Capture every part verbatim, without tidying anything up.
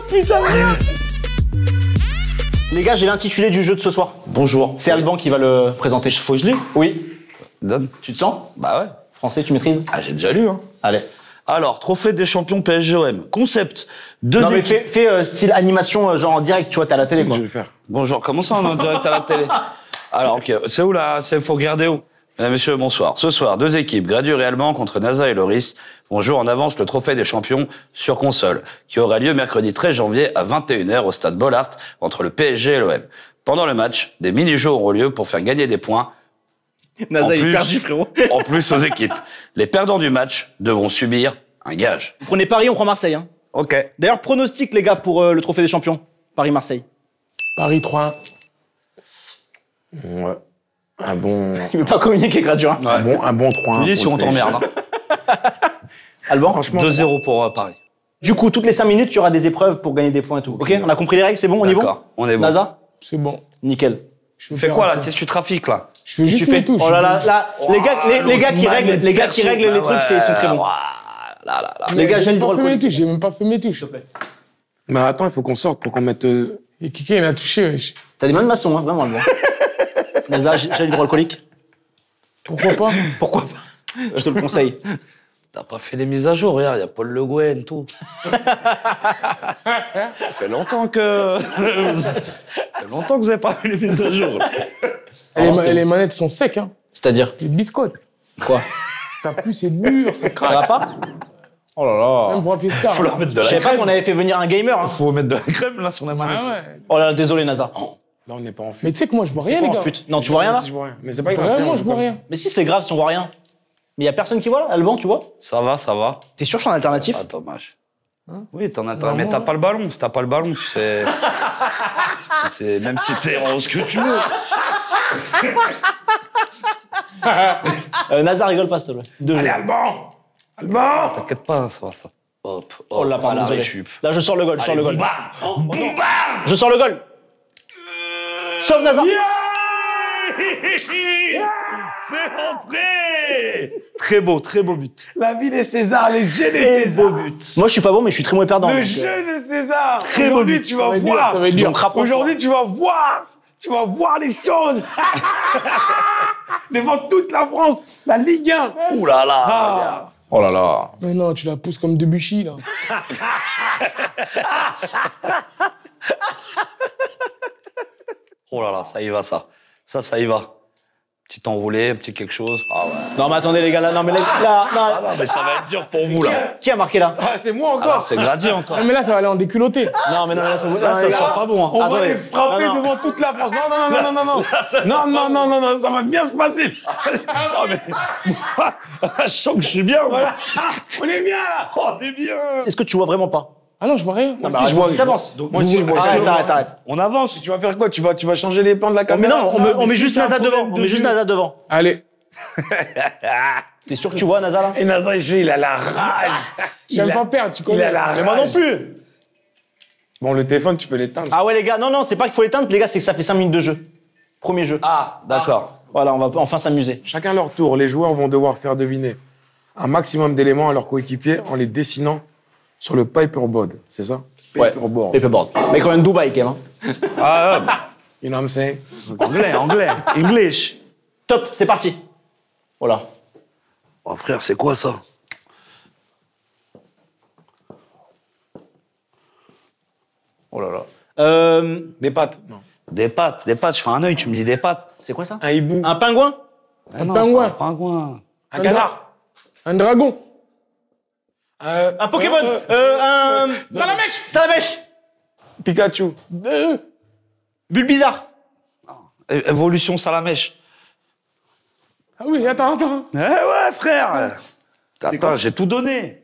Putain de merde. Les gars, j'ai l'intitulé du jeu de ce soir. Bonjour. C'est Alban qui va le présenter. Faut que je lis? Oui. Donne. Tu te sens? Bah ouais. Français, tu maîtrises? Ah, j'ai déjà lu, hein. Allez. Alors, trophée des champions P S G O M. Concept. Deux Non, mais équipes. fais, fais euh, style animation, euh, genre en direct, tu vois, t'es à la télé, quoi. Je vais le faire. Bonjour, comment ça on est en direct à la télé? Alors, ok, c'est où là? C'est faut regarder où? Mesdames, messieurs, bonsoir. Ce soir, deux équipes, Gradure réellement contre NASA et Loris, vont jouer en avance le trophée des champions sur console, qui aura lieu mercredi treize janvier à vingt et une heures au stade Bollaert entre le P S G et l'O M. Pendant le match, des mini-jeux auront lieu pour faire gagner des points. NASA, En il est plus- perdu, frérot. En plus aux équipes. Les perdants du match devront subir un gage. Vous prenez Paris, on prend Marseille. Hein. Ok. D'ailleurs, pronostic, les gars, pour euh, le trophée des champions. Paris-Marseille. Paris trois un. Ouais. Un bon. Il veut pas communiquer, Gradure. Hein. Un bon, un bon trois un. Tu dis si pour on le P S G. t'emmerde. Hein. Alban, Franchement, deux zéro pour euh, Paris. du coup, toutes les cinq minutes, il y aura des épreuves pour gagner des points et tout. Ok, on a compris les règles, c'est bon, on y va? D'accord, on est bon. NASA? c'est bon. Nickel. Je Fais quoi là? Qu'est-ce que tu trafiques là? Je veux Tu juste fais mes touches. Oh là là, là, les gars, les, les gars qui l'autre règlent, manette les gars qui perso. règlent les Bah trucs, c'est- ils sont très ouais, bons. ouah, là, là, là. Les gars, j'ai j'ai le pas droit fait de mes couler. touches, j'ai même pas fait mes touches. Mais attends, il faut qu'on sorte pour qu'on mette. euh, Et Kiki, il a touché, wesh. T'as des mains de maçon, hein, vraiment, Alban. NASA, j'ai j'ai l'hydroalcoolique. Pourquoi pas? Pourquoi pas? Je te le conseille. T'as pas fait les mises à jour, regarde, il y a Paul Le Guen, tout. Ça fait longtemps que. Ça fait longtemps que vous avez pas fait les mises à jour. Et les, Alors, ma- c'était- les manettes sont secs, hein. C'est-à-dire Les biscottes. quoi? Ça pue, c'est dur, ça Ça craque. va pas? Oh là là. Même pour appeler Star. Faut leur mettre de Je la savais pas crème. qu'on avait fait venir un gamer. Hein. Faut mettre de la crème là sur la manette. Ah ouais. Oh là là, désolé, NASA. Là, on n'est pas en fut. Mais tu sais que moi, je vois C'est rien, pas les en gars. fut. Non, tu vois rien là? Si, je vois rien. Mais c'est pas grave. Vraiment, on je joue vois comme rien. ça. Mais si, c'est grave si on voit rien. Mais y a personne qui voit là, Alban, tu vois? Ça va, ça va. T'es sûr que je suis en alternatif? Ah, dommage. Hein? Oui, t'en as. Vraiment, Mais t'as ouais. pas le ballon. Si t'as pas le ballon, tu sais. C'est- Même si t'es en ce que tu veux. Euh, NASA, rigole pas, s'il te plaît. Deux Allez, jeux. Alban Alban T'inquiète pas, ça va, ça. Hop, hop. Oh là, à pardon, la désolé. récup. Là, je sors le goal, je sors le goal. Boum, bam. Boum, bam. Je sors le goal. Sauve NASA. C'est rentré. Très beau, très beau but. La vie des Césars, les jeux des Très Césars. beau but. Moi, je suis pas bon, mais je suis très mauvais perdant. Le donc, jeu euh, de César. Très beau Aujourd'hui, but. tu Ça vas va être dur, voir. ça va être dur. Donc, rapproche-toi. Aujourd'hui, tu vas voir. Tu vas voir les choses. Devant toute la France, la Ligue un. Ouh là là. Ah. Oh là là. Mais non, tu la pousses comme Debuchy, là. Oh là là, ça y va, ça. Ça, ça y va. Petit enroulé, un petit quelque chose. Ah ouais. Non, mais attendez, les gars, là, non, mais là, là, non. Ah non, mais ça va être dur pour vous, là. Qui a marqué là? Ah, c'est moi Ah, là, encore. c'est Grady encore. Ah, mais là, ça va aller en déculotté. Non, mais non, mais là, ça, Là, non, ça les sent gars. pas bon. Hein. On va Attendez. les frapper Non, non. devant toute la France. Non, non, non, non, non, non, non. Non, non, non, non, non, ça va bien se passer. Oh, mais moi, je sens que je suis bien. Voilà. On est bien là. Oh, on est bien. Est-ce que tu vois vraiment pas? Ah non, je vois rien. Moi bah, aussi, je vois. il s'avance. Moi aussi, je vois. Arrête, arrête, arrête. On avance. Tu vas faire quoi? Tu vas, tu vas changer les plans de la Oh, mais caméra? non, on met, on met si juste c'est un NASA devant. problème On de met juste vue. NASA devant. Allez. T'es sûr que tu vois NASA là? Et NASA, il a la rage. J'aime Il a- pas perdre, tu Il connais. a la Mais moi non rage. plus. Bon, le téléphone, tu peux l'éteindre. Ah ouais, les gars, non, non, c'est pas qu'il faut l'éteindre, les gars, c'est que ça fait cinq minutes de jeu. Premier jeu. Ah, d'accord. Voilà, on va enfin s'amuser. Chacun leur tour, les joueurs vont devoir faire deviner un maximum d'éléments à leurs coéquipiers en les dessinant sur le paperboard. C'est ça? Ouais. Paperboard. Paperboard. Mais quand même Dubaï, quand même. Hein. Ah, ouais, bah, You know what I'm saying? anglais, anglais, English. Top, c'est parti. Voilà. Oh, frère, c'est quoi ça? Oh là là. Euh, Des pattes. Non. Des pattes, des pattes. Je fais un œil, tu me dis des pattes. c'est quoi ça? Un hibou. Un pingouin? Ah non, pingouin. pas Un pingouin. Un canard. Un dragon. Euh, Un Pokémon? euh, Euh, un... Salamèche. Salamèche. Pikachu. Euh, Bulbizarre. É- Évolution Salamèche. Ah oui, attends, attends. Eh ouais, frère. Attends, j'ai tout donné.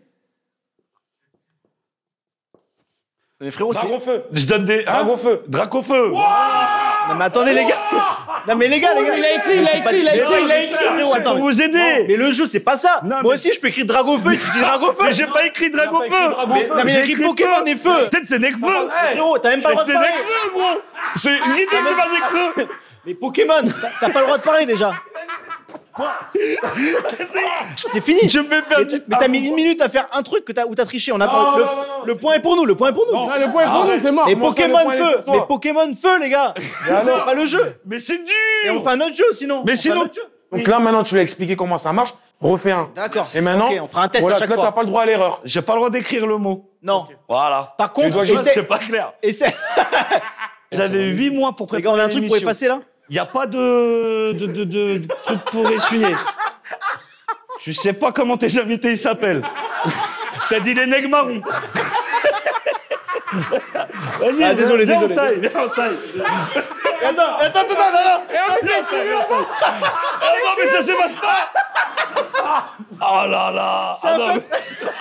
Mais frérot, c'est... Dragon-feu. Je donne des. Hein Dragon-feu. Dracofeu. Non mais attendez les gars. Non mais les gars, les gars. Il a écrit, il Mais a c'est pas- écrit, il a Mais écrit. non, il a écrit, frérot, C'est attends. pour vous aider. Mais le jeu, c'est pas ça. Non, Moi mais- aussi, je peux écrire Dragofeu, tu dis Dragofeu. Mais j'ai pas écrit Dracofeu. Mais, non, mais j'ai écrit Pokémon et feu. Peut-être c'est Necfeu. Frérot, t'as même pas le droit de C'est parler. Necfeu, gros. C'est l'idée, c'est pas Necfeu. Mais Pokémon, t'as- t'as pas le droit de parler déjà. C'est fini. Je vais perdre. Mais, mais t'as mis une minute à faire un truc que t'as, où t'as triché. On a pas, Non, le, non, non, non. le point est pour nous. Le point est pour nous. Ah, le point est pour nous, c'est mort. Mais Comment ça, le Pokémon point est feu. pour toi Mais Pokémon feu, les gars. C'est pas le jeu. Mais c'est Et on dur. fait un autre jeu sinon. Mais On fait sinon- un autre jeu. Donc là, maintenant, tu lui as expliqué comment ça marche. Refais un. D'accord. Et maintenant, Ok, on fera un test voilà, à chaque là, fois. t'as pas le droit à l'erreur. J'ai pas le droit d'écrire le mot. Non. Voilà. Par contre, dois essaie- juste- C'est pas clair. essaie- J'avais huit mois pour Les gars, préparer on a un truc pour l'émission. effacer là. Il n'y a pas de, de, de, de, de truc pour essuyer. Tu sais pas comment tes invités ils s'appellent. T'as dit les nègres marrons. Vas-y, Ah, désolé, viens, désolé. On taille, viens, on taille. Attends, attends, attends, attends. Et on essaie, Viens, viens, viens. Ah non, mais ça se passe pas. Oh là là. C'est Ah un non, fait- mais-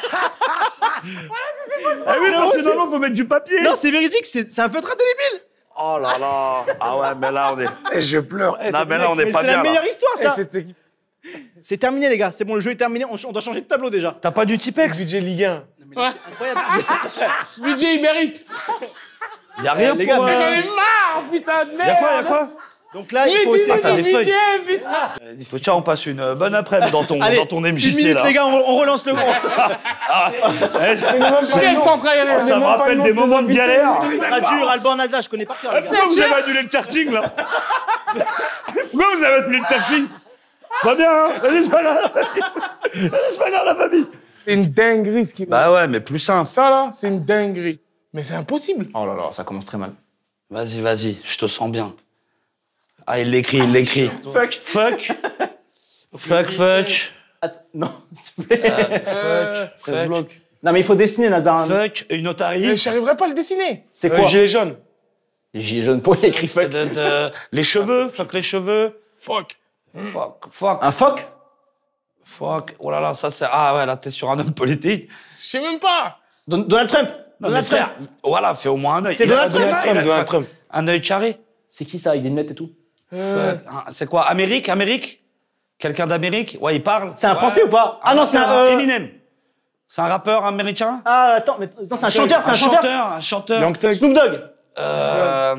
Ah oui, parce que sinon, faut mettre du papier. Non, c'est véridique, c'est c'est un feutre indélébile. Oh là là. Ah ouais, mais là, on est... Eh, je pleure. Eh, Non, c'est- mais là, on Mais est pas c'est bien, la là. meilleure histoire, eh, ça. cette équipe. C'est terminé, les gars. C'est bon, le jeu est terminé. On, on doit changer de tableau déjà. T'as pas du Tipex? Budget Ligue un. Ouais. Incroyable. Budget, il mérite. Y'a rien les pour... gars, euh, mais J'en ai marre, putain de merde. Y'a quoi, y'a quoi? Donc là, il Il faut est essayer. Ah, t'as son des feuilles. budget, putain. Faut- Tiens, on passe une euh, bonne après-midi dans ton, Allez, dans ton M J une C, minute, là. les gars, on, on relance le gros. Ah, eh, Quel centre aérien. ça me même pas rappelle le nom des de ses moments de invités. galère. Radur, Alban, Naza, je connais pas cœur, les gars. Pourquoi vous avez annulé le karting, là? Pourquoi vous avez annulé le karting? C'est pas bien, hein? Vas-y, c'est pas grave. Vas-y, c'est pas grave, la famille. C'est une dinguerie, ce qui... Bah ouais, mais plus simple. Ça, là, c'est une dinguerie. Mais c'est impossible. Oh là là, ça commence très mal. Vas-y, vas-y, je te sens bien. Ah, il l'écrit, il l'écrit. Fuck. Fuck. Fuck, fuck. Attends, non, s'il te plaît. Euh, treize Fuck. blocs. Non, mais il faut dessiner, Nazar. Fuck, une mais otarie. j'arriverai pas à le dessiner. C'est Euh, quoi Gilet jaune. J'ai jeune pour il écrit fuck. De- de- Les cheveux, fuck les cheveux. Fuck. Fuck, fuck, Un phoque fuck. Oh là là, ça c'est... Ah ouais, là, t'es sur un homme politique. Je sais même pas. Don- Donald Trump. Non, mais Donald Trump. frère, voilà, fais au moins un œil. C'est Il a- Donald Trump, il a- Trump, il a- Donald Trump. Un œil carré. C'est qui ça avec des lunettes et tout Euh, Fuck. Ah, c'est quoi? Amérique? Amérique? Quelqu'un d'Amérique? Ouais, il parle. C'est un Ouais. Français ou pas Ah non, c'est un. euh, Eminem. C'est un rappeur américain? Ah, attends, mais non, c'est un chanteur, c'est un chanteur. chanteur. Un chanteur. Young Thug. Snoop Dogg. Euh,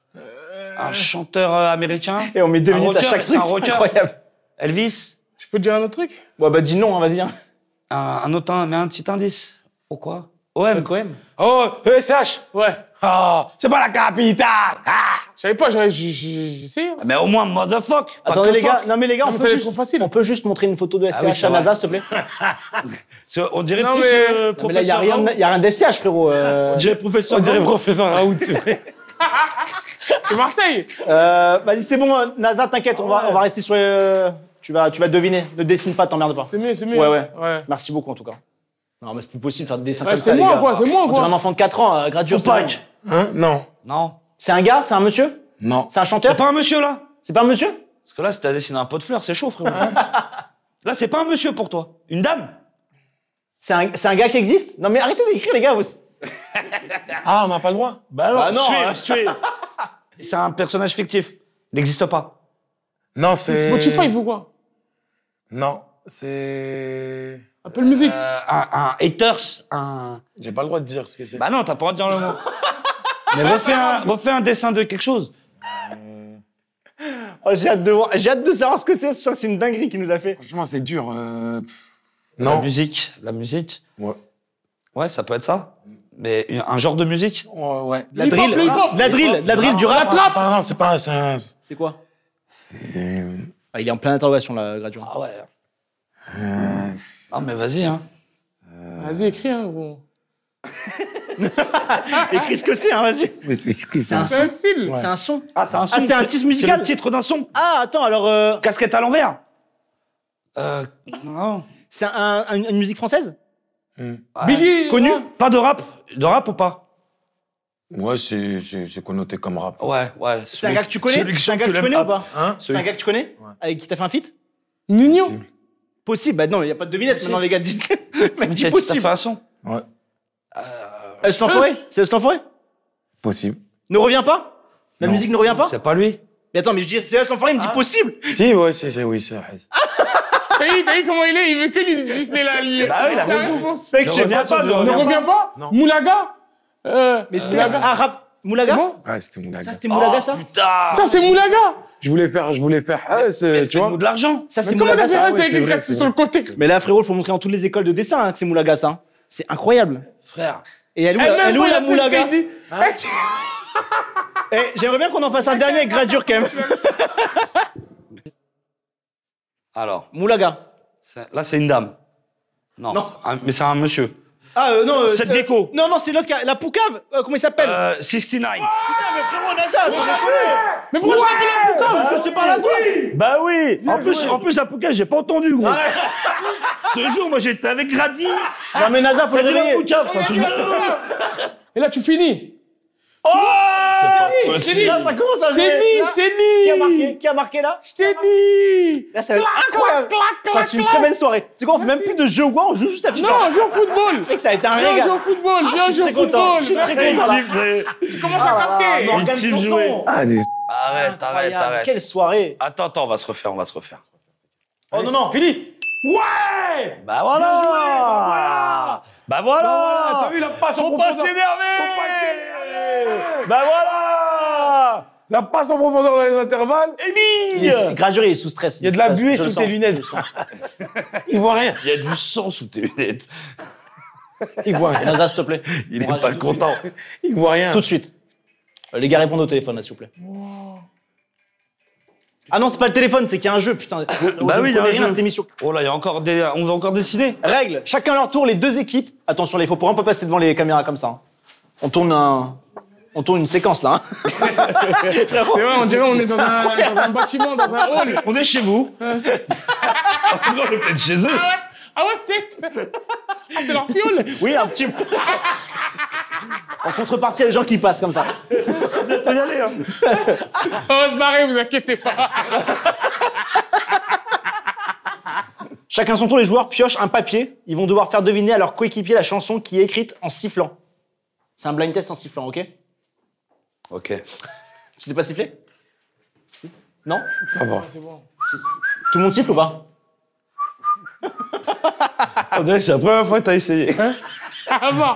un chanteur euh, américain? Et on met deux Un minutes à rocker, chaque c'est truc, un c'est rocker. incroyable. Elvis? je peux te dire un autre truc? Ouais, bah dis non, hein, vas-y. Hein. Un, un autre, mais un petit indice. Pourquoi? O M. Quand même. Oh, E S H. Ouais. Oh, c'est pas la capitale. Ah. Je savais pas, j'aurais- j'ai j'ai essayé. Mais au moins, motherfuck. pas Attendez, que les gars, fuck. non, mais les gars, Non, on mais peut, ça va être juste, trop facile. on peut juste montrer une photo de S C H Ah oui, c'est à vrai. NASA, s'il te plaît. C'est- On dirait Non, plus mais- euh, Non, mais là, il n'y a, professeur rien Raoult. de- y a rien d'S C H, frérot. euh. On dirait professeur On dirait Raoult. professeur Raoult, c'est vrai. C'est Marseille. Euh, Vas-y, c'est bon, euh, NASA, t'inquiète, on, va, on va rester sur. euh, Tu vas, tu vas deviner. Ne dessine pas, t'emmerdes pas. C'est mieux, c'est mieux. Ouais, ouais. Ouais. Merci beaucoup, en tout cas. Non, mais c'est plus possible de faire des dessins Ouais, comme c'est ça, les moi, gars. quoi, c'est moi, On dirait quoi. un enfant de quatre ans, euh, gradué. Tupac. Hein? Non. Non. C'est un gars, c'est un monsieur Non. C'est un chanteur C'est pas un monsieur, là? C'est pas un monsieur Parce que là, si t'as dessiné un pot de fleurs, c'est chaud, frérot. Là, c'est pas un monsieur pour toi. Une dame. C'est un, c'est un gars qui existe Non, mais arrêtez d'écrire, les gars. vous- Ah, on n'a pas le droit. Bah Bah non, tu es, hein. tu es. C'est un personnage fictif. Il n'existe pas. Non, C'est c'est. Spotify, il faut quoi? Non, c'est. Apple Music. Euh, un, un haters, un... J'ai pas le droit de dire ce que c'est. Bah non, t'as pas le droit de dire le mot. Mais refais un, refais un dessin de quelque chose. Oh, j'ai hâte de voir, j'ai hâte de savoir ce que c'est. Je suis sûr que c'est une dinguerie qu'il nous a fait. Franchement, c'est dur. euh, pff. La Non. musique. La musique. Ouais. Ouais, ça peut être ça. Mais une- un genre de musique. Ouais, ouais. De la Hip-hop, drill, le hip-hop. de la drill, de la drill, du La rap. trappe. Ah, c'est pas un. C'est un. C'est quoi C'est. ah, Il est en pleine interrogation, là, Graduant. Ah ouais. euh, Ah mais vas-y, hein. Vas-y, écris, hein, gros. Écris ce que c'est, hein, vas-y. Mais c'est écrit C'est un C'est un style. C'est un son. Ah, c'est un son. Ah, c'est un titre musical. C'est le titre d'un son. Ah, attends, alors, euh, Casquette à l'envers. Euh... Non. c'est un, un- une musique française Ouais. Biggie. Connu. ouais. Pas de rap. De rap ou pas? Ouais, c'est c'est- c'est connoté comme rap. Ouais, ouais. C'est un gars que tu connais C'est un gars que tu connais ou pas Hein? C'est un gars que tu connais Avec qui t'as fait un feat Nino. Possible. Possible. Bah non, il n'y a pas de devinette maintenant, les gars. Dites. C'est Mec, dit qui possible. fait un son. Ouais. Euh, c'est l'enfoiré C'est c'est l'enfoiré Possible. Ne reviens pas La Non. musique ne revient pas C'est pas lui. Mais attends, mais je dis c'est l'enfoiré, il me dit possible Si, ouais, c'est c'est- oui, c'est Hez. T'as vu, t'as vu comment il est? Il veut que lui gifler la ligne. Bah oui, il a raison. réponse. Mec, Ne c'est reviens pas ça. pas, ne ne Ne reviens pas. reviens pas? Non. Moulaga? Euh, Mais c'était Moulaga. un rap. Moulaga C'est bon? Ouais, c'était mon gars. Ça, c'était Moulaga, ça Putain. Ça, c'est Moulaga. Je voulais faire, je voulais faire. Ah, c'est, tu vois. Fais-nous de l'argent. Ça, c'est Mais comment Moulaga, t'as fait ça. ça ouais, avec c'est une vrai, casse c'est sur le côté? Mais là, frérot, il faut montrer dans toutes les écoles de dessin hein, que c'est Moulaga, ça. hein. C'est incroyable. Frère. Et elle, où, Elle, la- elle, même où pas la la Moulaga petite idée. Eh, j'aimerais bien qu'on en fasse un dernier avec gradure, quand même. Alors, Moulaga. c'est- là, c'est une dame. Non, Non. c'est un- mais c'est un monsieur. Ah, euh, non. euh, Cette c'est- gecko. Non, non, c'est l'autre qui a... La poucave. euh, comment il s'appelle Euh, soixante-neuf. Putain, mais frérot, NASA, ça me Mais pourquoi je t'ai dit la putain? Parce que je te parle à toi. Bah oui. En plus, en plus, la Pouka, j'ai pas entendu, gros. Deux jours, moi, j'étais avec Grady. Non, mais NASA, faut le T'as dit la réveiller. Pouka, c'est un truc de- Et là, tu finis. Oh Je t'ai dit, Là, ça commence à je t'ai jouer. dit, Là, je t'ai Qui a marqué dit. Qui a marqué là Je t'ai dit. Là, ça va être incroyable. clac, Passe une très belle soirée. C'est quoi, on fait même plus de jeux ou quoi, on joue juste à FIFA. Non, on joue au football. Mec, ça a été un Viens, on régal. joue au football. Viens, on je suis joue au très content. football. Je suis très Viens, content. Il kiffe, Tu commences Ah à là là, capter. Morgane Il kiffe Sanson. jouer. Ah, des. Arrête, arrête, Incroyable. arrête. Quelle soirée. Attends, attends, on va se refaire, on va se refaire. Oh non, non, fini. Ouais. Bah voilà. Bien joué, bah voilà. Bah voilà. Voilà, t'as vu, il a pas son Faut pas profondeur. s'énerver. Faut pas s'énerver. Bah voilà. La passe en profondeur dans les intervalles. Et Il bing. est graduré, il est sous stress. Il y a de la buée Je le sous tes sens. lunettes. Il voit rien. Il y a du sang sous tes lunettes. Il voit rien. NASA, s'il te plaît. Il est Courage, pas tout de content. Il voit rien. Tout de suite. Euh, Les gars, répondez au téléphone, là, s'il vous plaît. Ah non, c'est pas le téléphone, c'est qu'il y a un jeu, putain. Bah oui, il y a un rien à jeu. cette émission. Oh là, il y a encore des... on va encore décider. Règle, chacun leur tour, les deux équipes. Attention, là, il faut vraiment pas passer devant les caméras comme ça. hein. On tourne un... On tourne une séquence, là. hein. Frérot. C'est vrai, on dirait on est dans un, dans un bâtiment, dans un hall. On est chez vous. on est peut-être chez eux. Ah ouais, ah ouais peut-être. Ah, c'est leur fiole. Oui, un petit peu. En contrepartie, il y a des gens qui passent comme ça. Bientôt y aller. Hein. On va se barrer, vous inquiétez pas. Chacun son tour, les joueurs piochent un papier. Ils vont devoir faire deviner à leur coéquipier la chanson qui est écrite en sifflant. C'est un blind test en sifflant, ok? Ok. Tu sais pas siffler? Si. Non? Ça va. C'est bon. Tout le monde siffle ou pas? On dirait que c'est la première fois que t'as essayé. Ah bon.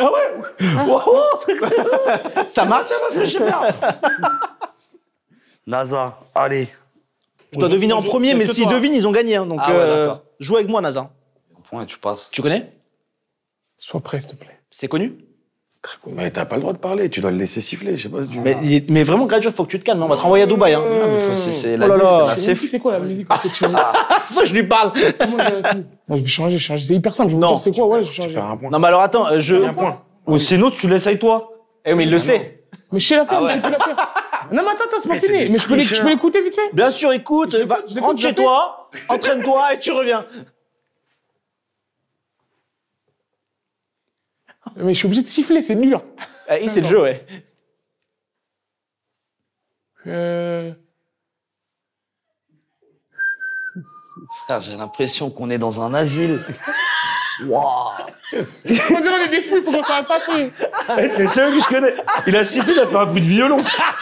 Ça marche? Parce que je sais faire. NASA, allez. Je dois deviner en joue- premier, c'est mais que s'ils toi. devinent, ils ont gagné. hein, donc, Ah ouais, euh, d'accord. joue avec moi, Nazar. Point, tu passes. Tu connais? Sois prêt, s'il te plaît. C'est connu? Mais t'as pas le droit de parler, tu dois le laisser siffler, je sais pas si tu... mais, il est- mais vraiment, Gradure, faut que tu te calmes. hein, On va te renvoyer à Dubaï. Hein. Ah, mais faut- c'est c'est Oh la là vie, là. c'est la- Je sais c'est même plus c'est quoi la musique en fait. Je sais même- c'est pour ça que je lui parle. Moi, j'ai tout. Non, je vais changer, je change. C'est hyper simple. Je vais vous Non. dire c'est quoi, ouais, je vais Tu changer. perds un point. Non, mais alors attends, euh, je. Un point. Ou sinon, tu l'essayes toi. Eh, mais il le sait. Mais je sais la faire, Ah mais ouais. j'ai plus la faire. Non, mais attends, attends, c'est pas Mais c'est fini. des Mais je peux l'é- je tricheurs. peux l'écouter vite fait. Bien sûr, écoute, Je va- l'écoute, je l'écoute, rentre je chez fais. toi, entraîne-toi et tu reviens. Mais je suis obligé de siffler, c'est dur. Eh, c'est le jeu, ouais. Euh... Frère, j'ai l'impression qu'on est dans un asile. On dirait on est des fous, il faut qu'on soit attachés. T'es sérieux que je connais? Il a sifflé, il a fait un bruit de violon.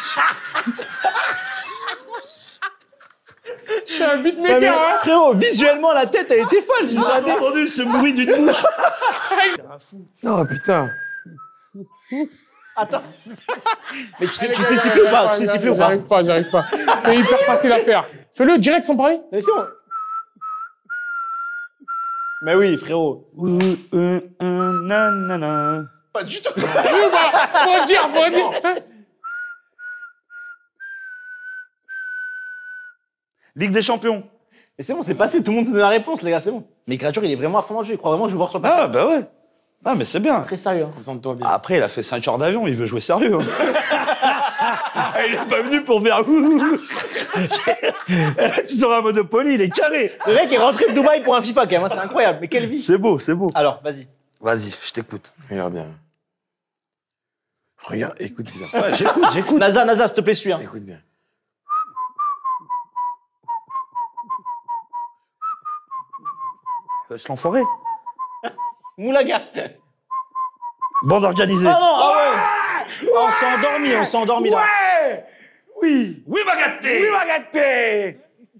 Je suis un Ouais, mais, beatmaker, hein. frérot, visuellement, la tête, elle était folle. J'ai J'ai jamais- entendu ce bruit d'une bouche. Non, putain. Attends. Mais tu sais, tu sais siffler ou pas? Tu sais siffler ou pas? J'arrive pas, j'arrive pas. C'est hyper facile à faire. Fais-le direct sans parler. Mais c'est bon. Mais oui, frérot. Nanana. Pas du tout. Oui ou pas? Faut dire, faut dire. Hein? Ligue des champions. Mais c'est bon, c'est passé, tout le monde s'est donné la réponse, les gars, c'est bon. Mais Créature, il est vraiment à fond dans le jeu, il croit vraiment que je vais voir sur le papier. Ah, bah ouais. Ah, mais c'est bien. Très sérieux. Hein. Présente-toi bien. Après, il a fait cinq heures d'avion, il veut jouer sérieux. hein. Il est pas venu pour faire. Tu seras un Monopoly, il est carré. Le mec est rentré de Dubaï pour un FIFA, quand même, hein, c'est incroyable. Mais quelle vie. C'est beau, c'est beau. Alors, vas-y. Vas-y, je t'écoute. Regarde bien. Regarde, écoute bien. Ouais, j'écoute, j'écoute. Naza, Naza, s'il te plaît, suis. Hein. Écoute bien. Euh, l'enfoiré. Moulaga. Bande organisée. Ah non, ah ouais. Oh, on s'est endormi, on s'est endormi là. Ouais. Oui. Oui, Magaté. Oui, Magaté.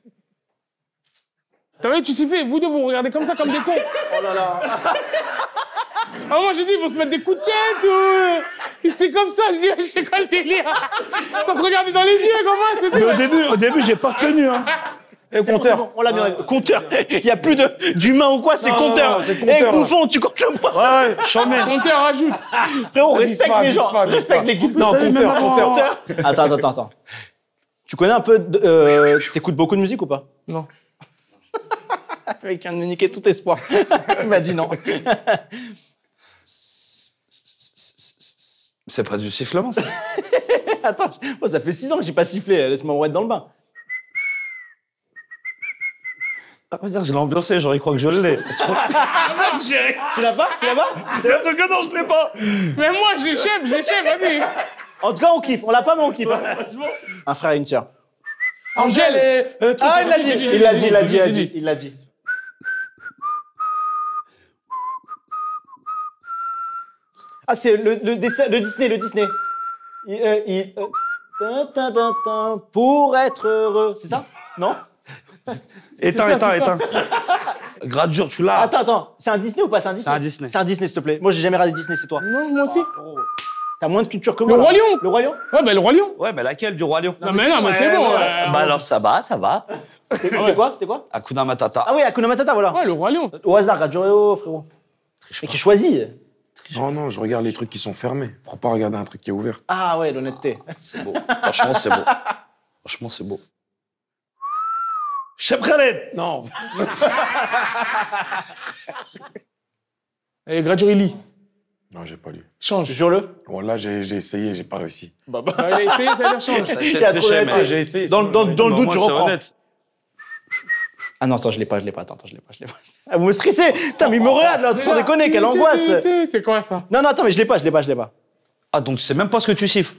T'as vu, tu siffles, vous deux vous regardez comme ça, comme des cons. Oh là là. Ah, moi j'ai dit, ils vont se mettre des coups de tête. euh. C'était comme ça, je dis, je sais quoi le délire. Ça se regardait dans les yeux, comment c'était. Mais au début, au début, j'ai pas reconnu. Hein. Et le C'est bon, compteur. c'est bon, on l'a mis en compteur. Il n'y a plus de- d'humain ou quoi, c'est Non, compteur. non, c'est Eh, compteur, bouffon, tu comptes le poids. Ouais, ouais, chambé. Compteur rajoute. Frérot, Dis respecte pas, les dis gens. pas, dis Respecte pas. l'équipe. Non, compteur, compteur. Attends, attends, attends, attends. Tu connais un peu. de- Euh, T'écoutes beaucoup de musique ou pas? Non. Le mec vient de me niquer tout espoir. Il m'a dit non. C'est pas du sifflement, ça. Attends, moi, ça fait six ans que j'ai pas sifflé. Laisse-moi me mettre dans le bain. Ah, regarde, je l'ai ambiancé, j'aurais cru que je l'ai. Tu l'as pas? Tu l'as pas? Bien sûr que non, je l'ai pas. Mais moi, je les chef, je les chef, vas-y. En tout cas, on kiffe. On l'a pas, mais on kiffe. Un frère et une sœur. Angèle. Et, euh, truc- Ah, il l'a dit. Il l'a dit, il l'a dit, il l'a dit. Il l'a dit. Ah, c'est le, le, dessin- le Disney, le Disney. Il, euh, il, euh, tin, tin, tin, tin, pour être heureux. C'est ça? Non? Éteins, ça, éteins, c'est ça. éteins. Gradure, tu l'as. Attends, attends. C'est un Disney ou pas? C'est un Disney. C'est un Disney. C'est un Disney, s'il te plaît. Moi, j'ai jamais regardé Disney, c'est toi. Non, moi aussi. T'as moins de culture que Le moi. là. Roi Lion. Le Roi Lion? Ouais, bah le Roi Lion. Ouais, mais laquelle du Roi Lion? Non, mais non, mais c'est bon. euh, Bah alors, ça va, ça va. C'était c'était quoi? C'était quoi? Hakuna Matata. Ah oui, Hakuna Matata, voilà. Ouais, le Roi Lion. Au hasard, Radureo, frérot. Et qui choisit. Non, non, je regarde les trucs qui sont fermés. Pour pas regarder un truc qui est ouvert. Ah ouais, l'honnêteté. C'est beau. Franchement, c'est beau. Franchement, c'est beau. Chef Khaled. Non. Et Gradurili. Non, j'ai pas lu. Change. Jure-le. Bon, là, j'ai j'ai essayé, j'ai pas réussi. Bah, bah. Bah, il a essayé, ça veut dire change. Ça, Il c'est a triché, trop mais- honnête. J'ai essayé. Dans, sinon, dans, j'aurais dans le Au doute, moins, je c'est reprends. honnête. Ah non, attends, je l'ai pas, je l'ai pas. Attends, attends, je l'ai pas, je l'ai pas. Ah, vous me stressez. Putain, mais il me regarde là, sans déconner, quelle angoisse. C'est quoi ça? Non, non, attends, mais je l'ai pas, je l'ai pas, je l'ai pas. Ah, donc tu sais même pas ce que tu siffles.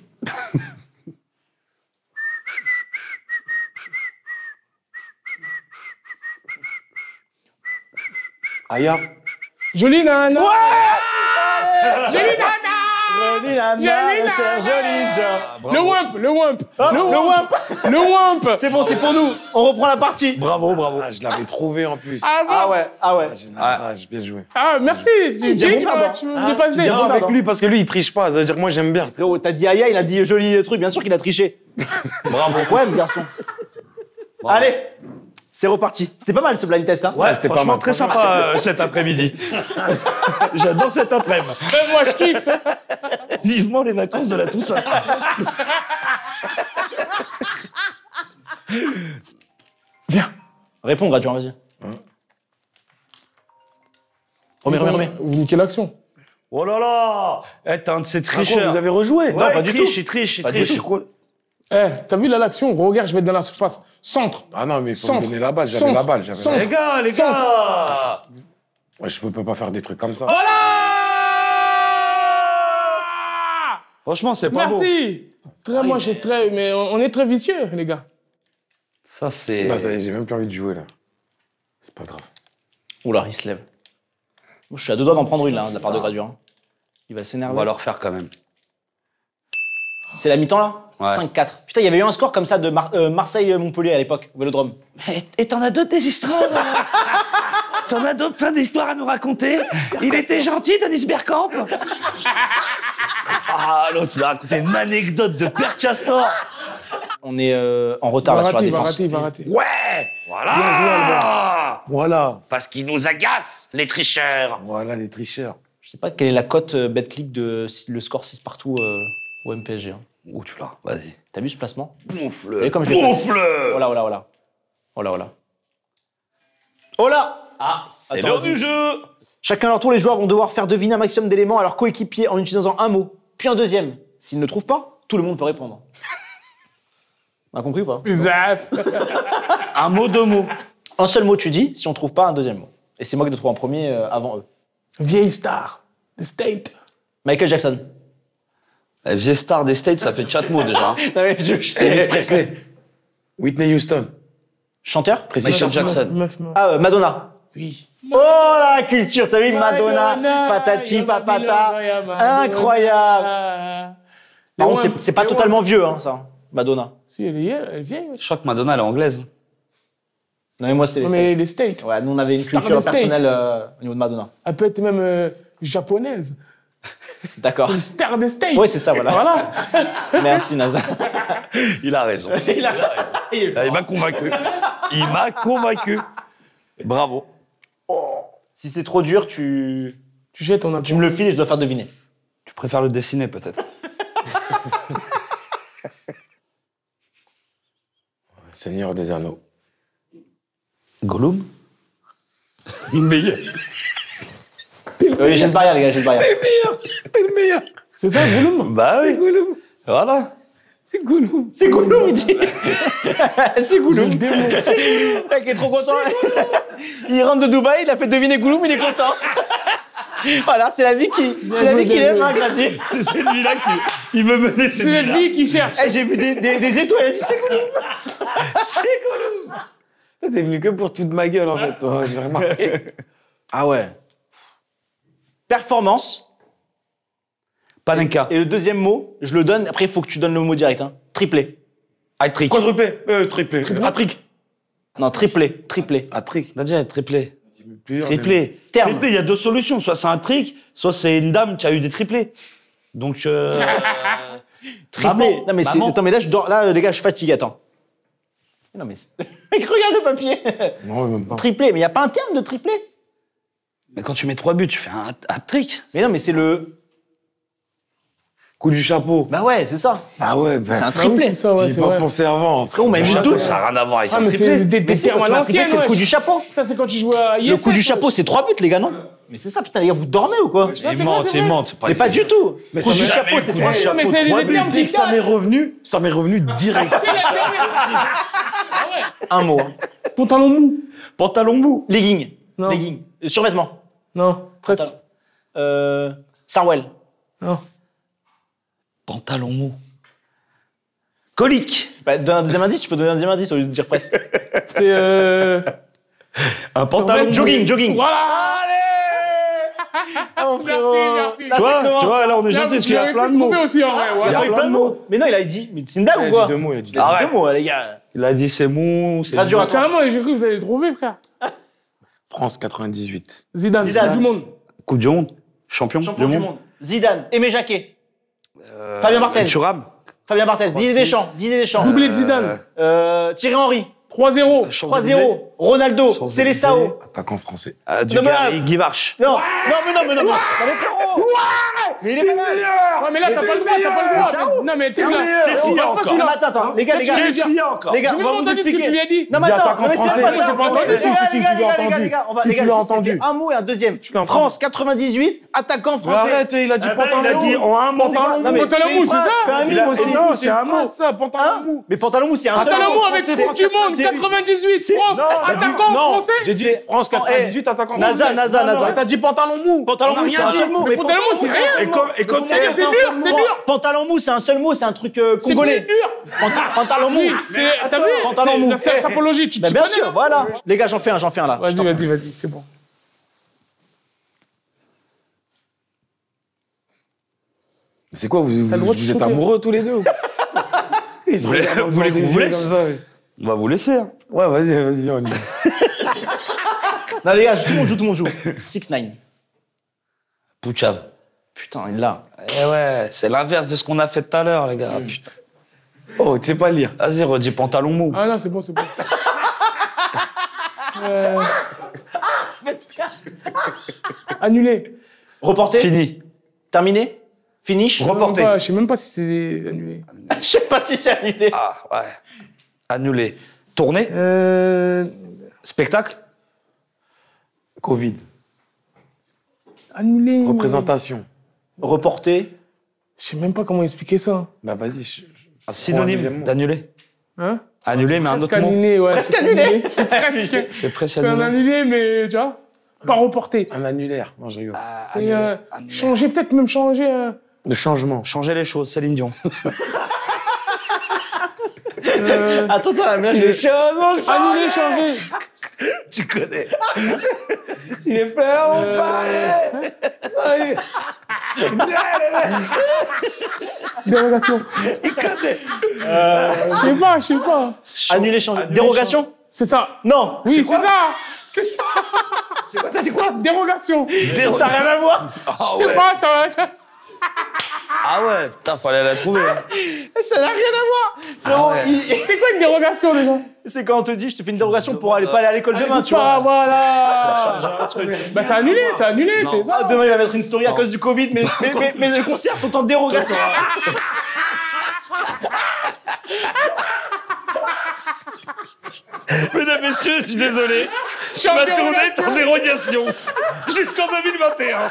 Aya. Jolie nana. Ouais. Jolie nana. Jolie nana, Jolie cher, nana. joli job. Le wimp, le wimp. Hop, Le le wimp. wimp. Le wimp. C'est bon, c'est pour nous. On reprend la partie. Bravo, bravo. Ah, je l'avais trouvé en plus. Ah bon? Ah ouais, ah ouais. Ah, j'ai la rage, bien joué. Ah, merci. dit Jay, bon tu pardon. me- tu me Ah, dépasses tu les. viens Bon, avec pardon. lui parce que lui, il triche pas. Ça veut dire que moi, j'aime bien. Frérot, t'as dit Aya, il a dit joli truc, bien sûr qu'il a triché. Bravo. Ouais, mon garçon. Bravo. Allez, c'est reparti. C'était pas mal ce blind test, hein? Ouais, c'était pas franchement, mal. très sympa euh, cet après-midi. J'adore cet après-midi. Même moi, je kiffe. Vivement les vacances de la Toussaint. Viens. Réponds, Gradure, vas-y. Remets, remets, remets. Vous niquez l'action. Oh là là. Eh, t'es un de ces Ah, quoi, tricheurs. vous avez rejoué? Ouais, Non, pas il du triche, tout. il triche, il Pas du triche. tout. Eh, t'as vu là l'action? Regarde, je vais être dans la surface. Centre. Ah non, mais il faut Centre. me donner la balle. J'avais Centre. la balle. J'avais la Centre. Les gars, les gars. Ouais, je peux pas faire des trucs comme ça. Franchement, c'est pas beau. Merci. Très, moi, j'ai très. Mais on on est très vicieux, les gars. Ça, c'est... Là, ça y est, j'ai même plus envie de jouer, là. C'est pas grave. Oula, il se lève. Moi, je suis à deux doigts d'en prendre une, là, de la part de Gradure. hein. Il va On s'énerver. va le refaire quand même. C'est la mi-temps, là? Ouais. cinq quatre. Putain, il y avait eu un score comme ça de Mar- euh, Marseille-Montpellier à l'époque, au Vélodrome. Et et t'en as d'autres des histoires T'en as d'autres plein d'histoires à nous raconter. Il était gentil, Denis Bergkamp. Ah, l'autre, il a raconté une anecdote de Père Castor. On est euh, en retard, Il va là, sur rater, la il va défense. rater, il va rater. Ouais, voilà. Voilà. Parce qu'ils nous agacent, les tricheurs. Voilà les tricheurs. Je sais pas quelle est la cote euh, BetClick de si- le score six partout euh, au M P S G. hein. Où tu l'as? Vas-y. T'as vu ce placement? Bouffe-le. Vous voyez comme je l'ai Bouffe-le. Oh là, oh là, oh là. Oh là, oh là. Oh là! Ah, c'est Attends, l'heure vas-y. du jeu. Chacun à leur tour, les joueurs vont devoir faire deviner un maximum d'éléments à leur coéquipier en utilisant un mot, puis un deuxième. S'ils ne trouvent pas, tout le monde peut répondre. On a compris ou pas? Zaf. Un mot, deux mots. Un seul mot tu dis, si on trouve pas un deuxième mot. Et c'est moi qui dois trouver en premier euh, avant eux. Vieille star. The State. Michael Jackson. La vieille star des States, ça fait chat mot déjà. hein. Non, mais je- Elvis Presley. Whitney Houston. Chanteur? Michael Jackson. Meuf, meuf. Ah, euh, Madonna. Oui. Oh la culture, t'as vu Madonna, patati patata, incroyable. Par contre, c'est- c'est pas totalement vieux, hein, ça. Madonna. Si, elle est, elle est vieille. ouais. Je crois que Madonna, elle est anglaise. Non mais moi c'est les Non, mais States. les States. Ouais, nous on avait une Star culture des States. personnelle euh, au niveau de Madonna. Elle peut être même euh, japonaise. D'accord. C'est une star des States. Oui, c'est ça, voilà. Voilà. Merci, Nasa. Il a raison. Il a- il est Ah, il fort. m'a convaincu. Il m'a convaincu. Bravo. Si c'est trop dur, tu... Tu jettes ton tu me le files et je dois faire deviner. Tu préfères le dessiner, peut-être. Seigneur des Anneaux. Gollum. Le meilleur. Oui, j'ai le barrière, les gars, j'ai le barrière. T'es le meilleur. C'est ça, Gollum. Bah oui. Gollum. Voilà. C'est Gollum. C'est Gollum, il dit. C'est Gollum. Le démon. Le mec est trop content. Il rentre de Dubaï, il a fait deviner Gollum, il est content. Voilà, c'est la vie qui, c'est la vie qui aime, hein, gratuit. C'est cette vie-là qui il veut mener cette C'est vie-là. lui qui cherche. Eh, j'ai vu des, des, des étoiles, il a dit c'est Gollum. Toi, t'es venu que pour toute ma gueule, en fait, toi. J'ai remarqué. Ah ouais. Performance. Panenka. Et le deuxième mot, je le donne, après il faut que tu donnes le mot direct. Hein. Triplé. Hat-trick. Quadruplé. Euh, triplé. Hat-trick. Non, triplé, triplé. Hat-trick. T'as déjà triplé. Plusieurs, Triplé. Terme. Triplé, il y a deux solutions. Soit c'est un trick, soit c'est une dame qui a eu des triplés. Donc. Euh... Triplé. Maman, non mais c'est... maman. Attends, mais là, je dors... là, les gars, je fatigue, attends. Non mais... c'est- Mec, regarde le papier. mais- Non, même pas. Triplé, mais il n'y a pas un terme de triplé. Mais quand tu mets trois buts, tu fais un hat-trick. Mais non, mais c'est le... Coup du chapeau. Bah ouais, c'est ça. Ah ouais, ben. C'est un Ah oui, triplé. c'est ça, ouais, J'y c'est ai pas vrai. pensé avant. Frérot, mais Le je chapeau, doute. ça n'a rien à voir avec Ah, un mais triplé. c'est des, des Mais c'est termes à quand tu as un triplé, l'ancienne, c'est le coup ouais. du chapeau. Ça, c'est quand tu jouais à I S S. Le coup du ouais. chapeau, c'est trois buts, les gars, non? Mais c'est ça, putain, les gars, vous dormez ou quoi? Il c'est vrai, ment, c'est il vrai. ment, c'est pas Mais pas du tout. Mais Coup ça du m'est chapeau, jamais c'est coup trois du buts. chapeau. Mais c'est trois des buts. termes Dès qui que ça datent. m'est revenu, ça m'est revenu direct. C'est la dernière. Ah ouais. Un mot. hein. Pantalon mou. Pantalon mou. Legging. Non. Legging. Euh, Survêtement. Non, presque. Euh... Sarwell. Non. Pantalon mou. Colique. Bah, donne un deuxième indice, tu peux donner un deuxième indice au lieu de dire presque. C'est euh... Un pantalon mou. Jogging, jogging. Voilà. Ah, mon Merci, frérot. merci. Là, Tu ça vois, commence, tu vois, hein. là on est Là, gentil vous parce qu'il y a auriez plein pu de mots. trouver aussi, en vrai. Il Ouais. y a plein de mots. Mais non, il a dit. Mais c'est une blague Il a ou dit quoi? deux mots, il a dit deux Il a mots. dit Arrête. deux mots, les gars. Il a dit c'est mou, c'est Radio mou. à toi. Carrément, j'ai cru que vous allez le trouver, frère. France quatre-vingt-dix-huit. Zidane, Zidane. Coupe du monde. Coupe du monde. Champion, Champion du monde. Zidane. Aimé Jacquet. Euh, Fabien Barthez. Thuram. Fabien Barthez. Didier Deschamps. Didier Deschamps. Doublé de Zidane. Euh, Thierry Henry. trois zéro. trois zéro. Ronaldo. Champs-Élysées. Célessao. Attaquant français. Euh, du Non, mais là- Gary Guivarch. Non. Non, mais non, mais non. Non, mais frérot. Mais il est malade. Ouais, mais là, t'as pas le droit, t'as pas le droit. Non, mais tu sais, là. Qu'est-ce qu'il y a on passe pas encore Non, mais celui-là. attends, attends. Les gars, les gars. Qu'est-ce qu'il y a encore Les gars, J'ai on même va vous entendu ce que expliquer. tu lui as dit. Non, mais Dis attends, attaquant non, mais c'est français. pas ça. J'ai pas entendu. Les Si, gars, si, tu les gars, l'as les gars, entendu. les gars, on va- Si, les tu gars, l'as je sais, entendu. c'était un mot et un deuxième. l'as entendu. France quatre-vingt-dix-huit, attaquant Mais français. arrête, il a dit Eh ben, pantalon il a dit mou. en un mot. Pantalon Non, mou. mais- Pantalon mou, c'est ça Fais un Il mime a- aussi. Non, C'est c'est un France. mot, ça, pantalon Hein mou. Mais pantalon mou, c'est un seul Pantalon mot. mou avec Français, Coupe du monde, c'est- quatre-vingt-dix-huit, France, attaquant non, français. j'ai dit France quatre-vingt-dix-huit, attaquant Nasa, français. Nasa, Non, non, Nasa. mais t'as dit pantalon mou. Pantalon On a mou, rien c'est un dit. seul mot. Mais pantalon mou, c'est rien. Et comme, et comme C'est dur, c'est dur, c'est dur. Pantalon mou, c'est un seul mot, c'est un truc euh, C'est plus congolais. dur. Pant- Pantalon mou. Oui, c'est, t'as vu? Pantalon C'est mou. la sa- sapologie, tu Bah, tu bien connais, sûr, hein. voilà. Les gars, j'en fais un, j'en fais un là. Vas-y, vas-y, vas-y, c'est bon. C'est quoi, vous, T'as le droit de vous êtes shooter. amoureux tous les deux ou quoi? Ils se Vous voulez- regardent dans vous voulez des qu'on vous yeux laisse comme ça, oui. On va vous laisser. Hein. Ouais, vas-y, vas-y, viens, on y va. Non, les gars, tout le monde joue, tout le monde joue. six neuf. Pouchave. Putain, il l'a. Eh ouais, c'est l'inverse de ce qu'on a fait tout à l'heure, les gars. Putain. Oh, tu sais pas lire. Vas-y, redis pantalon mou. Ah non, c'est bon, c'est bon. Euh... Annulé. Reporté. Fini. Terminé. Finish. Je sais même Reporté. pas- Je sais même pas si c'est annulé. Je sais pas si c'est annulé. Ah, ouais. Annulé. Tournée. Euh... Spectacle. Covid. Annulé. Représentation. Reporté. Je sais même pas comment expliquer ça. Bah, vas-y. je- je- Un prends un synonyme deuxième mot. d'annuler. Hein? Annulé, mais un Presque autre mot. annulé, ouais. Presque c'est annulé. C'est presque. C'est presque C'est un annulé. annulé, mais tu vois, pas reporté. Un annulaire. Non, je rigole. Ah, C'est annulé, euh, annulé. changer, peut-être même changer. euh, De changement. Changer les choses, Céline Dion. euh, Attends, attends, mais là, Si je- les choses ont changé, annuler, changer. Tu connais. si les fleurs ont Euh, parlé. Allez. Dérogation. Euh, Je sais pas, je sais pas. Annulé, changé. Annulé, Dérogation. C'est ça. Non. Oui, c'est quoi ça. C'est ça. C'est quoi, t'as dit quoi? Dérogation. Déro- Ça n'a rien à voir. Ah Je sais ouais. pas, ça va. Ah ouais, putain, fallait la trouver. hein. Ça n'a rien à voir. Ah Frérot, ouais. il- C'est quoi une dérogation déjà? c'est quand on te dit je te fais une dérogation pour aller pas aller à l'école demain, tu Ah, vois. voilà. Bah, c'est annulé, c'est annulé, c'est ça. Ah, demain il va mettre une story à cause du Covid, mais, mais, mais, mais les concerts sont en dérogation. Mesdames, messieurs, je suis désolé. Je suis en Ma tournée est dérogation. en dérogation jusqu'en deux mille vingt et un.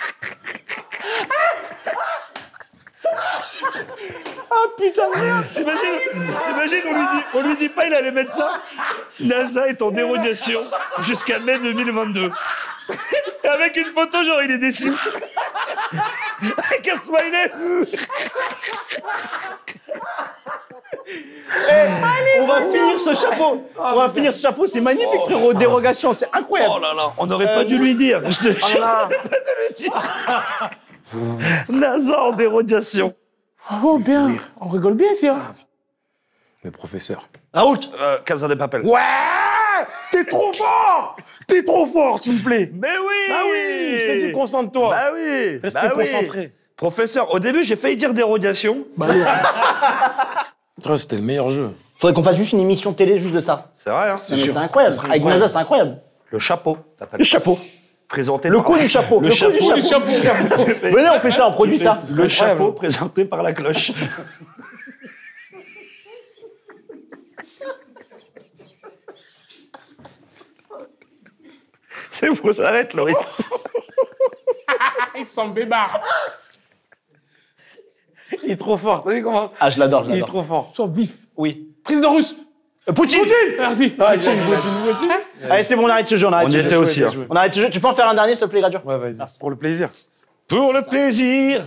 Ah putain de merde. T'imagines, t'imagines, on lui dit, on lui dit pas, il allait mettre ça. NASA est en dérogation jusqu'à mai deux mille vingt-deux. Et avec une photo, genre, il est déçu. Avec un smiley. On va finir ce chapeau. On va finir ce chapeau, c'est magnifique frérot. Dérogation, c'est incroyable. Oh là là, on n'aurait pas dû lui dire. Je te jure, là. on n'aurait pas dû lui dire. NASA en dérogation. Oh, bien. On rigole bien ici, hein. Les professeurs. Raoult. Euh, Casa de Papel. Ouais! T'es trop fort! T'es trop fort, s'il vous plaît! Mais oui! Ah oui! Je t'ai dit, concentre-toi! Bah oui! Restez bah oui. concentrés. Professeur, au début, j'ai failli dire dérogation. Putain, c'était le meilleur jeu. Faudrait qu'on fasse juste une émission télé juste de ça. C'est vrai, hein? Non, mais c'est incroyable. serait Avec incroyable. NASA, c'est incroyable. Le chapeau, t'appelles. Le chapeau. Présenté Le par... coup du chapeau. Le Le coup du chapeau. chapeau. Le chapeau. Venez, on fait ça, on produit ça. Le chapeau présenté par la cloche. C'est bon, j'arrête, Loris. Il s'en bébard. Il est trop fort, t'as vu comment? Ah, je l'adore, je Il est l'adore. trop fort. Sois vif. Oui. Président russe. Euh, Poutine. Merci. Ah, il a dit Poutine, Poutine. Allez, c'est bon, on arrête ce jeu, on arrête On ce y jeu. était aussi, hein. On arrête ce jeu. Tu peux en faire un dernier, s'il te plaît, Gradur? Ouais, vas-y. Pour le plaisir. Pour le plaisir.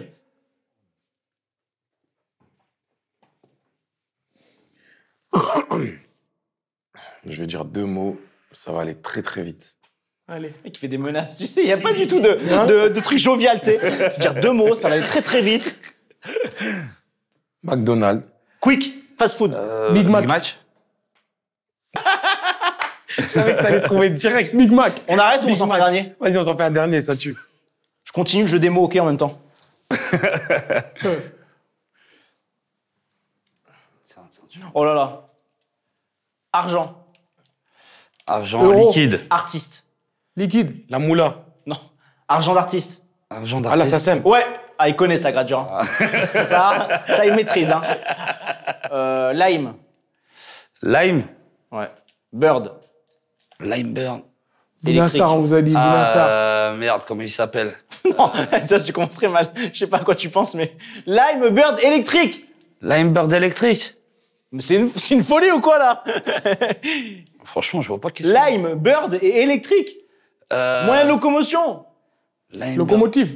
Je vais dire deux mots, ça va aller très très vite. Allez. Le mec qui fait des menaces, tu sais, il n'y a pas du tout de, de, de trucs jovial, tu sais. Je veux dire deux mots, ça va aller très très vite. McDonald's. Quick, fast food. Euh, Big Mac. Match. Je savais que t'allais trouver direct. Big Mac. On arrête ou on Big s'en fait un Mac. dernier? Vas-y, on s'en fait un dernier, ça tue. Je continue le jeu des mots, ok, en même temps. Oh là là. Argent. Argent Euro. liquide. Artiste. Liquide. La moula. Non. Argent d'artiste. Argent Ah, d'artiste. l'assassin. Ouais. Ah, il connaît ça, Gradur. hein. Ça, ça, il maîtrise. Hein. Euh, lime. Lime. Ouais. Bird. Lime burn. Bounassar, on vous a dit Ah, Bounassar. euh, merde, comment il s'appelle? Non, ça, tu commences très mal. Je sais pas à quoi tu penses, mais... Lime, bird, électrique. Lime bird électrique. Mais c'est une, c'est une folie ou quoi, là? Franchement, je vois pas qui c'est. Lime, bird et électrique. Euh, Moyen de locomotion. Lime Locomotive.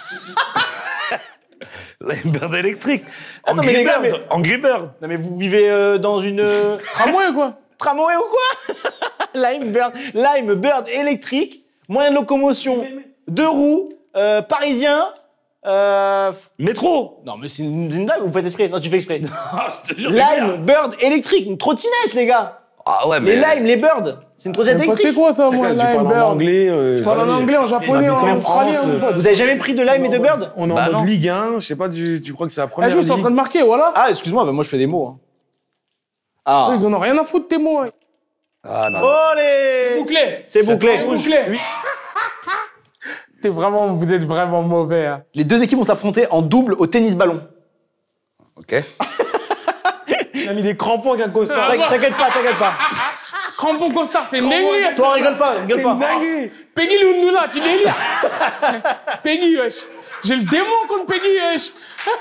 bird. Lime bird électrique. Attends, Angry mais les gars, Bird. Angry Bird. Non, mais vous vivez euh, dans une... euh, Tramway, quoi. tramway ou quoi? Lime, bird, lime, bird, électrique, moyen de locomotion, deux roues, euh, parisien... Euh... Métro. Non, mais c'est une, une blague ou vous faites exprès? Non, tu fais exprès. Ah, je te jure. Lime, bird, électrique, une trottinette, les gars. Ah ouais, mais. Les limes, les birds, c'est une trottinette Mais C'est électrique. quoi ça, moi, Tu Lime parles en Bird? anglais. euh, Je parle en vas-y. anglais, en japonais, en Habite en australien, France, mon pote. Vous avez jamais pris de lime et de bird? On est en Bah mode non. Ligue un, je sais pas, tu, tu crois que c'est la Ah, première je suis en train de ligue. marquer, voilà. Ah, excuse-moi, bah moi je fais des mots. Hein. Ah. Eux, ils en ont rien à foutre, tes mots. hein. Ah non. Olé. Bouclé. C'est bouclé. C'est bouclé. T'es vraiment, vous êtes vraiment mauvais. Hein. Les deux équipes vont s'affronter en double au tennis ballon. Ok. Il a mis des crampons avec un costard. Ah, T'inquiète t'inquiète pas, t'inquiète pas. Crampon Costard, c'est une dinguerie. Toi, rigole pas, C'est rigole une pas. dinguerie. Peggy Lundula, tu délires. Peggy, wesh. J'ai le démon contre Peggy, wesh.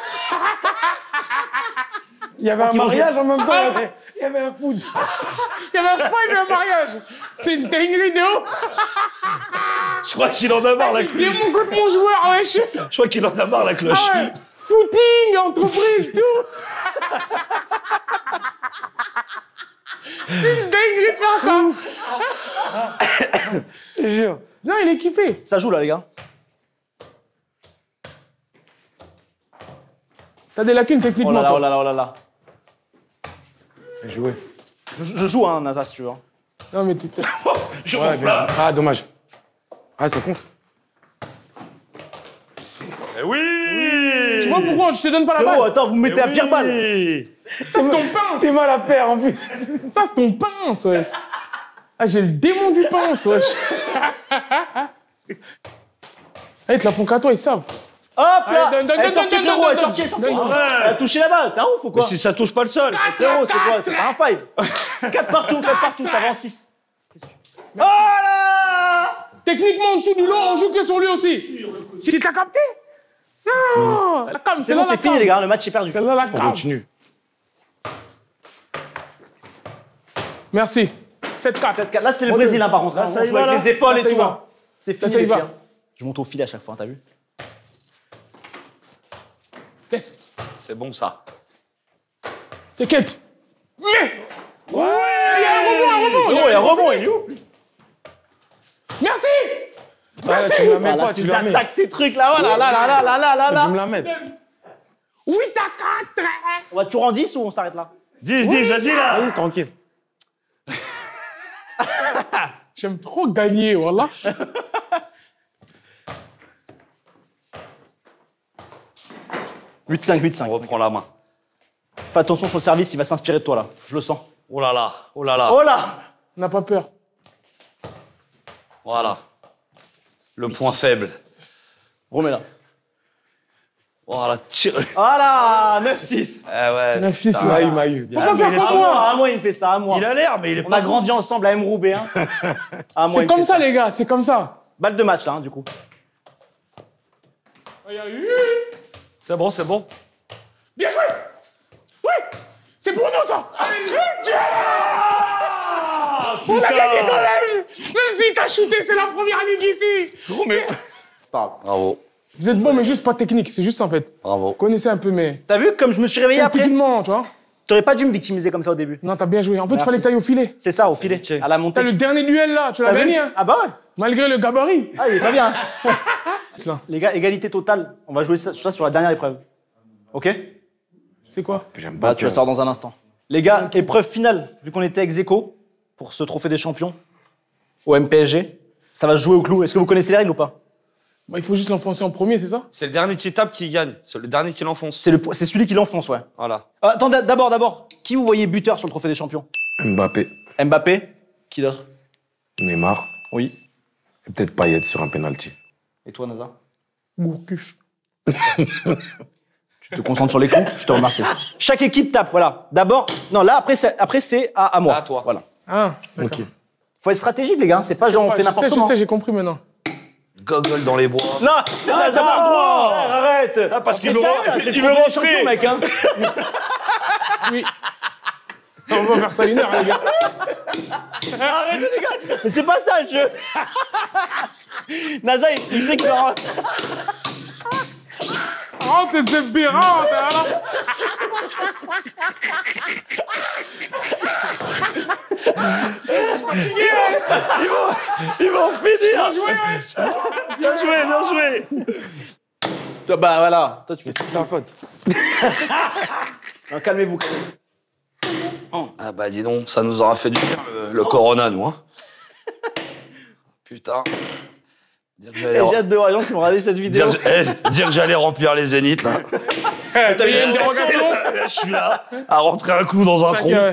Il y avait un ils vont mariage en même temps, il y avait, il y avait un foot. Il y avait un fight et un mariage. C'est une dinguerie de ouf. Je crois qu'il en a marre, la J'ai le cloche. démon contre mon joueur, wesh. Je crois qu'il en a marre, la cloche. Ah ouais. Footing, entreprise, tout. C'est une dinguerie de faire ça. Je te jure. Non, il est équipé. Ça joue là, les gars. T'as des lacunes Oh techniquement. là là, toi. oh là là, oh là là. J'ai joué. Je, je joue, hein, Nasa, si tu veux. Non, mais t'es. t'es- Je Ouais, m'en bien joué. Ah, dommage. Ah, ça compte. Eh oui, Tu vois pourquoi je te donne pas la Frérot, balle? attends, vous me mettez à pire balle. Ça, c'est ton pince. T'es mal à faire en plus. Ça, c'est ton pince, wesh. Ah, j'ai le démon du pince, wesh. Eh, ils te la font qu'à toi, ils savent. Hop là. Allez, donne, donne, Elle est donne, sortie, donne, frérot, donne, elle est donne, sortie, elle est sortie. donne. Elle a touché la balle, t'es un ouf ou quoi? Mais si ça touche pas le sol. Frérot, c'est quoi? C'est pas un five. quatre partout, quatre partout, ça va en six. Oh là! Techniquement, en dessous du lot, on joue que sur lui aussi. Tu t'as capté? Non. La cam, C'est c'est bon, là c'est la fini, cam. les gars, le match est perdu. C'est là la On cam. continue. Merci. sept quatre. sept quatre. Là, c'est le Brésil, hein, par contre. Là, ça on y joue va, avec là. les épaules Là, et ça y tout. va. hein. C'est fini, ça y les va. filles, hein. Je monte au fil à chaque fois, t'as vu? Laisse. C'est bon ça. T'inquiète. Mais il y a un rebond, un rebond. Oh, il y a un rebond, il est ouf. Merci. Ah, tu me la mets Voilà, pas, tu ces la mets. attaques, ces trucs là, voilà, là, là, là, là, là, là, là. Tu me la mets. huit à quatre. On va toujours en dix ou on s'arrête là? dix, dix, vas-y là. Vas-y, tranquille. J'aime trop gagner, voilà. huit cinq, huit cinq. On reprend la main. Fais attention sur le service, il va s'inspirer de toi là. Je le sens. Oh là là, oh là là. Oh là! On n'a pas peur. Voilà. Le point faible. Remets-la. Voilà, tire. Voilà! neuf six. Eh ouais. neuf six. putain. Ah, il m'a eu. Faut Bien. pas faire mais comme À moi. moi, à moi, il me fait ça, à moi. Il a l'air, mais il est On pas. a grandi ensemble à Mroubé, hein. À moi, il C'est me comme fait ça, les gars, c'est comme ça. Balle de match là, hein, du coup. Il y a eu. C'est bon, c'est bon. Bien joué. Oui. C'est pour nous, ça. On a gagné quand même. Même si t'as shooté, c'est la première ligue ici. C'est- C'est pas grave. Bravo, Vous êtes bon, mais juste pas technique. C'est juste ça, en fait. bravo. Vous connaissez un peu, mais... T'as vu comme je me suis réveillé après? Techniquement, tu vois. T'aurais pas dû me victimiser comme ça au début. Non, t'as bien joué. En fait, il Merci. fallait que t'ailles au filet. C'est ça, au filet, Ok. à la montée. T'as le dernier duel, là. Tu l'as T'as vu gagné, hein. Ah bah ouais. Malgré le gabarit. Ah, il est pas bien. C'est là. Les gars, égalité totale. On va jouer ça, ça sur la dernière épreuve. Ok? C'est quoi? J'aime Bah, pas. tu vas savoir dans un instant. Les gars, épreuve finale, vu qu'on était ex aequo pour ce trophée des champions au M P S G, ça va se jouer au clou. Est-ce que vous connaissez les règles ou pas? Bah, il faut juste l'enfoncer en premier, c'est ça? C'est le dernier qui tape qui gagne. C'est le dernier qui l'enfonce. C'est le, c'est celui qui l'enfonce, ouais. Voilà. Ah, attends, d'abord, d'abord, qui vous voyez buteur sur le trophée des champions? Mbappé, Mbappé? Qui d'autre? Neymar Oui. et peut-être Payet sur un penalty. Et toi, Naza? Gourcuff. Tu te concentres sur les coups, je te remercie. Chaque équipe tape, voilà. D'abord, non, là, après, c'est, après, c'est à, à moi. À toi. Voilà. Ah, d'accord. Ok. Faut être stratégique, les gars. C'est pas genre on Ouais, fait je n'importe sais, comment. je sais, j'ai compris maintenant. Gogol dans les bois. Non, Naza, pas le droit. frère, arrête. Ah, parce On qu'il fait veut ça, rentrer. là, c'est Il le veut trophée des rentrer. champions, mec, hein. Oui. On va faire ça une heure, les gars. Arrêtez, les gars. Mais c'est pas ça, le jeu. Naza, il, il sait qu'il va... Oh, t'es ébérant, voilà. Fatigué, wesh. Il va en finir. Bien joué, wesh. Bien joué, bien joué. Toi, bah voilà, toi tu fais ça. C'est la faute. Non, calmez-vous. Ah bah dis donc, ça nous aura fait du bien le, le Corona, nous. Hein. Putain. Dire que Eh, j'allais J'ai rem- hâte de voir les gens qui vont regarder cette vidéo. dire, eh, dire que j'allais remplir les zéniths, là. Eh, T'as eu une dérogation? Je suis là, à rentrer un clou dans un Tac, euh, tronc. ouais.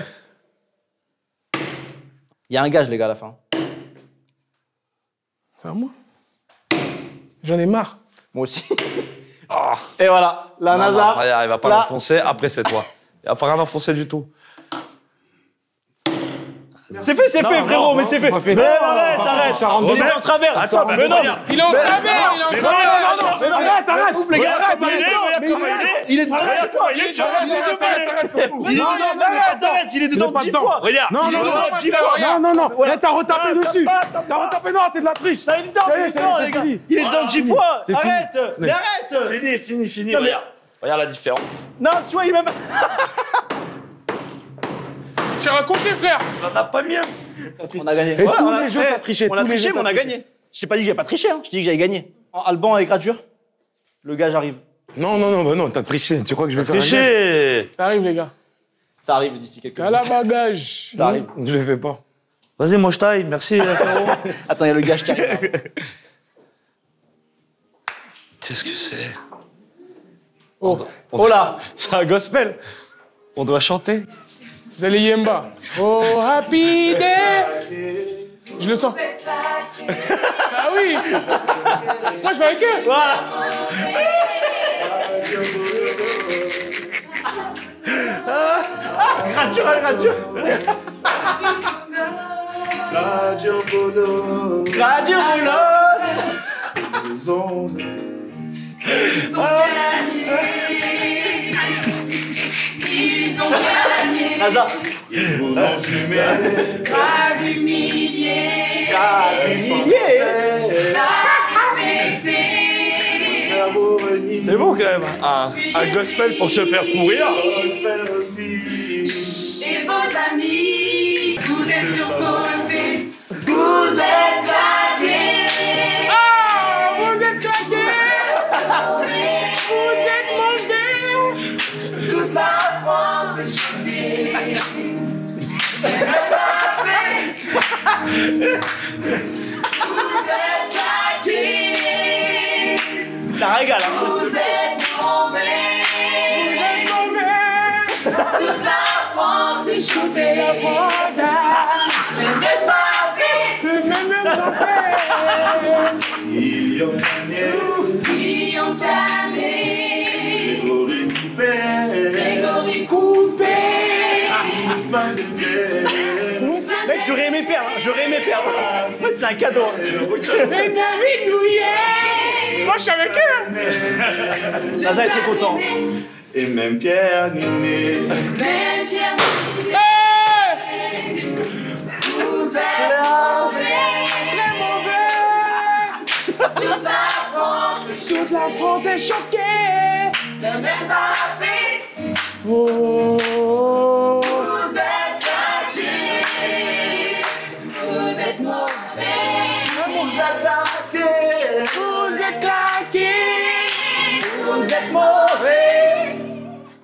Il y a un gage, les gars, à la fin. C'est à moi. J'en ai marre. Moi aussi. Ah. Et voilà, la Non, NASA. non, regarde, il va pas là. l'enfoncer, après c'est toi. Il va pas rien enfoncer du tout. C'est fait, c'est Non, fait, non, frérot, non, mais c'est c'est fait. pas fait. Mais Non, arrête, non, arrête. ça rentre Il est dedans. en travers. Attends, ça. mais Mais non. regarde. Il est en travers, il est en Mais travers. non, non, non. Mais Arrête, arrête. ouf, les gars, arrête, Regarde, arrête. regarde, Mais comment il est. il est dedans Regarde dix fois. comment il est, tu vois, Il est regarde comment il est. dedans. Il est dedans, arrête, arrête. Il est dedans pas dix dedans. fois. Regarde, Non, il est non, dedans non, dix non, fois. non, Non, non, non. Ouais. Là, t'as retapé Tape, dessus. tape, tape, T'as retapé, non, c'est de la triche. Il est dedans, Ça y il est, est c'est- dedans, c'est les gars. fini. Il est dedans dix fois. C'est fini. Arrête. Mais arrête. Fini, fini, fini, Non, mais- regarde. Regarde la différence. Non, tu vois, il est même... Tu as raconté, frère. On en a pas mieux. On a gagné. Et tous on a- les jeux, eh, t'as triché, On a tous les triché, jeux, mais on t'as a triché. gagné. Je t'ai pas dit que j'avais pas triché, hein. Je t'ai dit que j'avais gagné. En Alban et gradure, le gars, j'arrive. Non, non, non, bah non, t'as triché. Tu crois que je vais faire un gage? Triché. Ça arrive, les gars. Ça arrive d'ici quelques T'as la minutes. bagage. Ça arrive. Je le fais pas. Vas-y, moi je taille, merci. frérot. Attends, il y a le gage qui arrive. Qu'est-ce que c'est? Oh, Oh là. C'est un gospel. On doit chanter. vous allez Yemba. Oh, happy day. Je le sens. Ah oui. Moi, je vais avec eux. Voilà. Radio, radio. Radio Bolo. Radio Boulos. Nous ondes. Ils ont gagné. Ils ont gagné. Nazar. Ils nous ont fumé. Pas humilié. Ah, humilié. Pas respecté. C'est bon quand même. Un, un gospel pour se faire pourrir. Et vos amis, vous êtes surcotés. Vous êtes claqués. Ah, vous êtes claqués. Vous êtes mangés. Toute la France est choquée. Vous êtes claqués. Ça régale, hein. Vous êtes mauvais. Vous êtes mauvais. Toute la France est choquée. La France a Mais même pas le même chanté. Ils ont gagné. qui ont calé. Grégory Coupé. Grégory Coupé. Ousmane Dembélé. Mec, j'aurais aimé perdre. J'aurais aimé perdre. C'est un cadeau. Et David Douillet. Moi, je suis avec eux. Nazar est très content. Et même Pierre Ninet. Même Pierre Ninet. Hey, Vous êtes mauvais. très mauvais. Toute la France est Toute la France est choquée. choquée. Même Mbappé. Oh. Vous êtes claqués. Vous êtes mauvais. Vous attaquez. Vous êtes claqués. Vous êtes Mauvais.